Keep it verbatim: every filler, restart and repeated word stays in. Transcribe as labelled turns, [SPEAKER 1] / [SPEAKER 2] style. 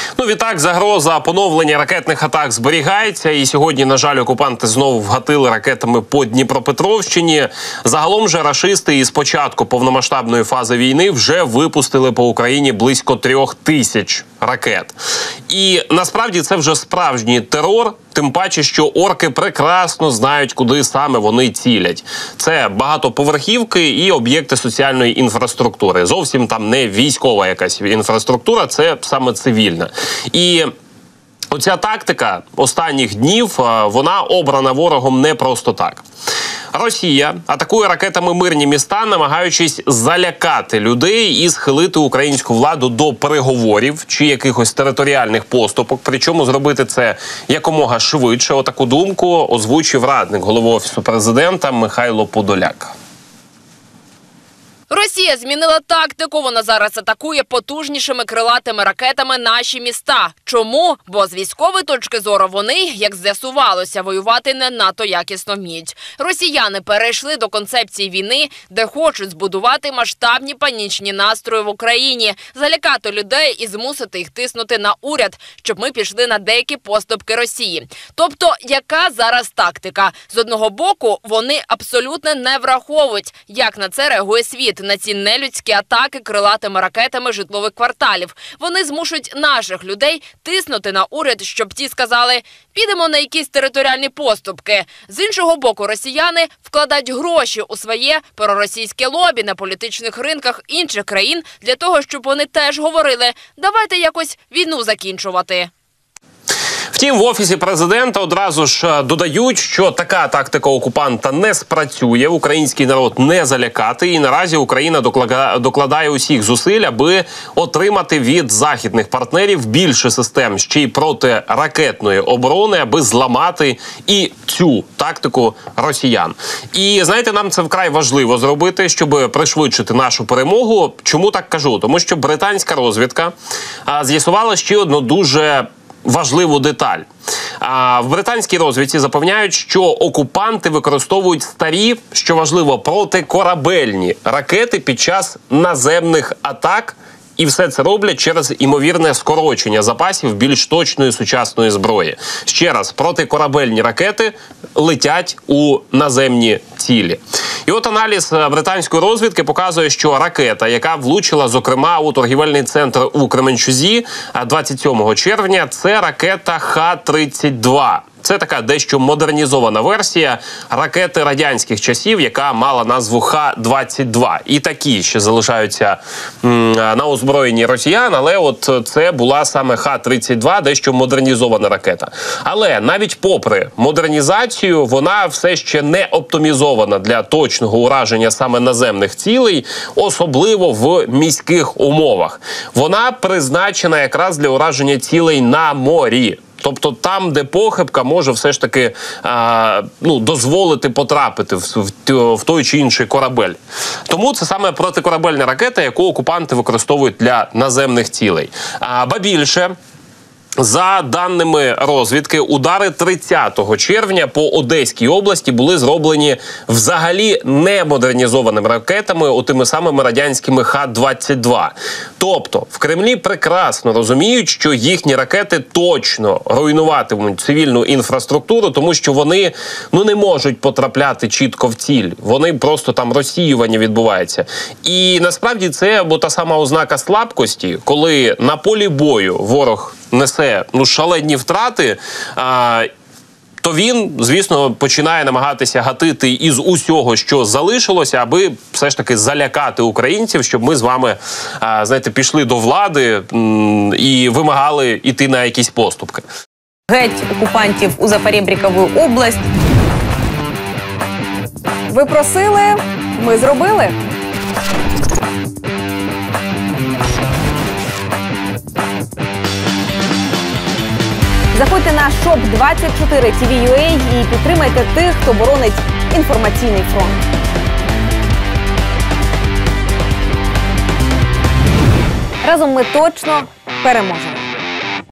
[SPEAKER 1] Ну, відтак, загроза поновлення ракетних атак зберігається. І сьогодні, на жаль, окупанти знову вгатили ракетами по Дніпропетровщині. Загалом же рашисти із початку повномасштабної фази війни вже випустили по Україні близько трьох тисяч ракет. І насправді це вже справжній терор, тим паче, що орки прекрасно знають, куди саме вони цілять. Це багатоповерхівки і об'єкти соціальної інфраструктури. Зовсім там не військова якась інфраструктура, це саме цивільна. І оця тактика останніх днів, вона обрана ворогом не просто так. Росія атакує ракетами мирні міста, намагаючись залякати людей і схилити українську владу до переговорів чи якихось територіальних поступок. Причому зробити це якомога швидше. Отаку думку озвучив радник голови Офісу президента Михайло Подоляк.
[SPEAKER 2] Росія змінила тактику, вона зараз атакує потужнішими крилатими ракетами наші міста. Чому? Бо з військової точки зору вони, як з'ясувалося, воювати не надто якісно вміють. Росіяни перейшли до концепції війни, де хочуть збудувати масштабні панічні настрої в Україні, залякати людей і змусити їх тиснути на уряд, щоб ми пішли на деякі поступки Росії. Тобто, яка зараз тактика? З одного боку, вони абсолютно не враховують, як на це реагує світ, на ці нелюдські атаки крилатими ракетами житлових кварталів. Вони змушують наших людей тиснути на уряд, щоб ті сказали «підемо на якісь територіальні поступки». З іншого боку, росіяни вкладають гроші у своє проросійське лобі на політичних ринках інших країн для того, щоб вони теж говорили «давайте якось війну закінчувати».
[SPEAKER 1] Втім, в Офісі президента одразу ж додають, що така тактика окупанта не спрацює, український народ не залякати, і наразі Україна докладає усіх зусиль, аби отримати від західних партнерів більше систем ще й протиракетної оборони, аби зламати і цю тактику росіян. І, знаєте, нам це вкрай важливо зробити, щоб пришвидшити нашу перемогу. Чому так кажу? Тому що британська розвідка з'ясувала ще одну дуже важливу деталь. А в британській розвідці запевняють, що окупанти використовують старі, що важливо, протикорабельні ракети під час наземних атак. І все це роблять через імовірне скорочення запасів більш точної сучасної зброї. Ще раз, протикорабельні ракети летять у наземні цілі. І от аналіз британської розвідки показує, що ракета, яка влучила, зокрема, у торгівельний центр у Кременчузі двадцять сьомого червня, це ракета Х тридцять два. Це така дещо модернізована версія ракети радянських часів, яка мала назву Х двадцять два. І такі ще залишаються м, на озброєнні росіян, але от це була саме Х тридцять два, дещо модернізована ракета. Але навіть попри модернізацію, вона все ще не оптимізована для точного ураження саме наземних цілей, особливо в міських умовах. Вона призначена якраз для ураження цілей на морі. Тобто там, де похибка може все ж таки а, ну, дозволити потрапити в, в, в той чи інший корабель. Тому це саме протикорабельна ракета, яку окупанти використовують для наземних цілей. А, ба більше, за даними розвідки, удари тридцятого червня по Одеській області були зроблені взагалі не модернізованими ракетами, отими самими радянськими Х двадцять два. Тобто в Кремлі прекрасно розуміють, що їхні ракети точно руйнуватимуть цивільну інфраструктуру, тому що вони ну, не можуть потрапляти чітко в ціль. Вони просто там розсіювання відбувається. І насправді це бо та сама ознака слабкості, коли на полі бою ворог несе ну, шалені втрати, а, то він, звісно, починає намагатися гатити із усього, що залишилося, аби все ж таки залякати українців, щоб ми з вами, а, знаєте, пішли до влади м, і вимагали йти на якісь поступки.
[SPEAKER 3] Геть окупантів у Запорєбрікову область. Ви просили, ми зробили. Заходьте на шоп двадцять чотири ті ві ю ей і підтримайте тих, хто боронить інформаційний фронт. Разом ми точно переможемо.